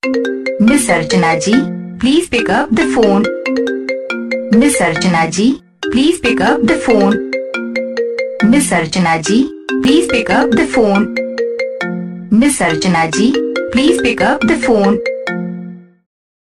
Miss Archana ji, please pick up the phone. Miss Archana ji, please pick up the phone. Miss Archana ji, please pick up the phone. Miss Archana ji, please pick up the phone.